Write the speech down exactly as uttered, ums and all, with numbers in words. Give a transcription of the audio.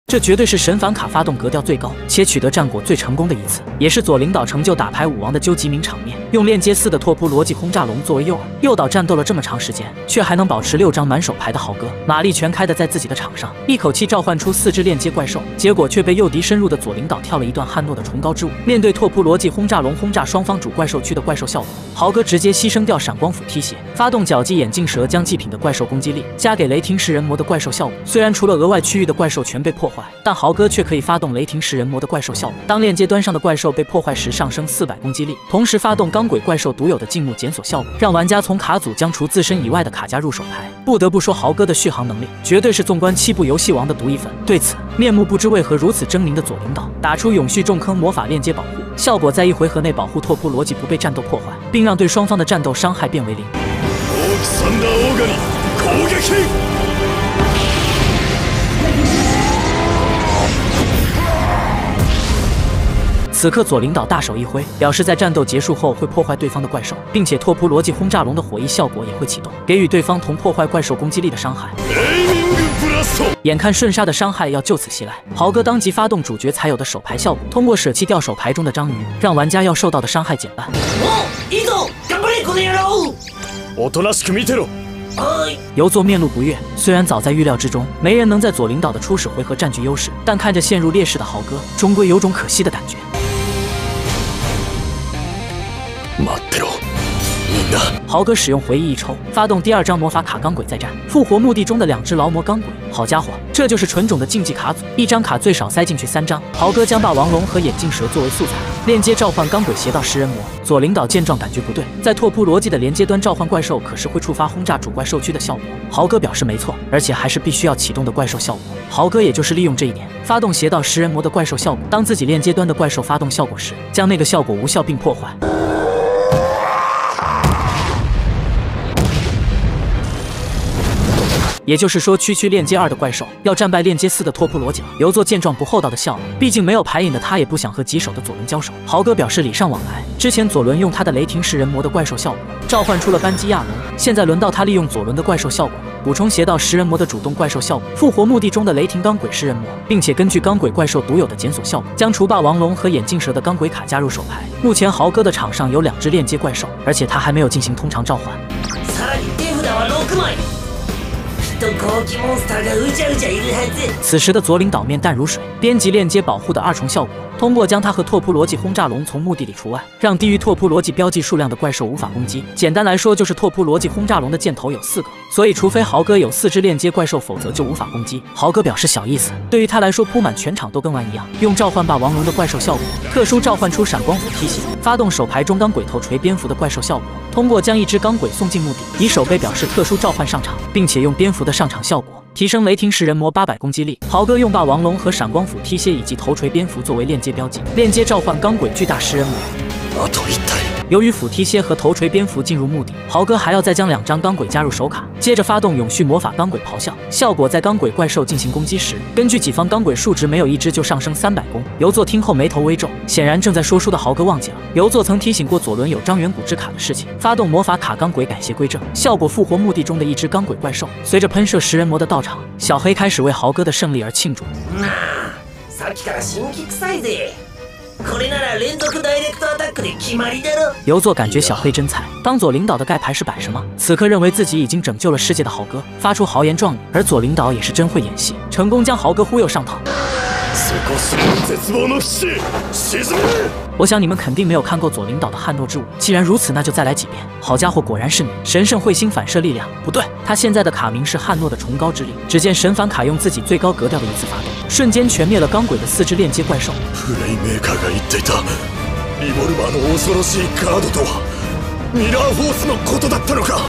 这绝对是神反卡发动格调最高且取得战果最成功的一次，也是左领导成就打牌武王的究极名场面。用链接四的拓扑逻辑轰炸龙作为诱饵，诱导战斗了这么长时间，却还能保持六张满手牌的豪哥，马力全开的在自己的场上，一口气召唤出四只链接怪兽，结果却被诱敌深入的左领导跳了一段汉诺的崇高之舞。面对拓扑逻辑轰炸龙轰炸双方主怪兽区的怪兽效果，豪哥直接牺牲掉闪光斧踢血，发动绞击眼镜蛇将祭品的怪兽攻击力加给雷霆食人魔的怪兽效果。虽然除了额外区域的怪兽全被破坏，但豪哥却可以发动雷霆食人魔的怪兽效果，当链接端上的怪兽被破坏时上升四百攻击力，同时发动钢轨怪兽独有的静穆检索效果，让玩家从卡组将除自身以外的卡加入手牌。不得不说，豪哥的续航能力绝对是纵观七部游戏王的独一份。对此，面目不知为何如此狰狞的左领导打出永续重坑魔法链接保护效果，在一回合内保护拓扑逻辑不被战斗破坏，并让对双方的战斗伤害变为零。此刻左领导大手一挥，表示在战斗结束后会破坏对方的怪兽，并且拓扑逻辑轰炸龙的火翼效果也会启动，给予对方同破坏怪兽攻击力的伤害。眼看瞬杀的伤害要就此袭来，豪哥当即发动主角才有的手牌效果，通过舍弃掉手牌中的章鱼，让玩家要受到的伤害减半。游作面露不悦，虽然早在预料之中，没人能在左领导的初始回合占据优势，但看着陷入劣势的豪哥，终归有种可惜的感觉。豪哥使用回忆一抽，发动第二张魔法卡钢轨再战，复活墓地中的两只劳模钢轨。好家伙，这就是纯种的竞技卡组，一张卡最少塞进去三张。豪哥将霸王龙和眼镜蛇作为素材，链接召唤钢轨邪道食人魔。左领导见状感觉不对，在拓扑逻辑的连接端召唤怪兽可是会触发轰炸主怪兽区的效果。豪哥表示没错，而且还是必须要启动的怪兽效果。豪哥也就是利用这一点，发动邪道食人魔的怪兽效果，当自己链接端的怪兽发动效果时，将那个效果无效并破坏。也就是说，区区链接二的怪兽要战败链接四的拓扑逻辑了。游作见状不厚道的笑了，毕竟没有牌瘾的他也不想和棘手的左轮交手。豪哥表示礼尚往来，之前左轮用他的雷霆食人魔的怪兽效果召唤出了班基亚龙，现在轮到他利用左轮的怪兽效果补充邪道食人魔的主动怪兽效果，复活墓地中的雷霆钢轨食人魔，并且根据钢轨怪兽独有的检索效果，将除霸王龙和眼镜蛇的钢轨卡加入手牌。目前豪哥的场上有两只链接怪兽，而且他还没有进行通常召唤。此时的左领导面淡如水，编辑链接保护的二重效果，通过将它和拓扑逻辑轰炸龙从墓地里除外，让低于拓扑逻辑标记数量的怪兽无法攻击。简单来说，就是拓扑逻辑轰炸龙的箭头有四个，所以除非豪哥有四只链接怪兽，否则就无法攻击。豪哥表示小意思，对于他来说铺满全场都跟玩一样。用召唤霸王龙的怪兽效果，特殊召唤出闪光斧踢血，发动手牌中钢轨头锤蝙蝠的怪兽效果，通过将一只钢轨送进墓地，以手背表示特殊召唤上场，并且用蝙蝠的上场效果提升雷霆食人魔八百攻击力。豪哥用霸王龙和闪光斧踢蝎以及头锤蝙蝠作为链接标记，链接召唤钢轨巨大食人魔。由于斧踢蝎和头锤蝙蝠进入墓地，豪哥还要再将两张钢轨加入手卡，接着发动永续魔法钢轨咆哮效果，在钢轨怪兽进行攻击时，根据己方钢轨数值没有一只就上升三百攻。游作听后眉头微皱，显然正在说书的豪哥忘记了游作曾提醒过左轮有张远古之卡的事情，发动魔法卡钢轨改邪归正效果，复活墓地中的一只钢轨怪兽。随着喷射食人魔的到场，小黑开始为豪哥的胜利而庆祝。游作感觉小黑真菜，当左领导的盖牌是摆什么？此刻认为自己已经拯救了世界的豪哥发出豪言壮语，而左领导也是真会演戏，成功将豪哥忽悠上套。我想你们肯定没有看过左领导的汉诺之舞，既然如此，那就再来几遍。好家伙，果然是你！神圣彗星反射力量，不对，他现在的卡名是汉诺的崇高之力。只见神反卡用自己最高格调的一次发动，瞬间全灭了钢轨的四只链接怪兽。プレイメーカーが言っていたリボルバーの恐ろしいカードとはミラーフォースのことだったのか。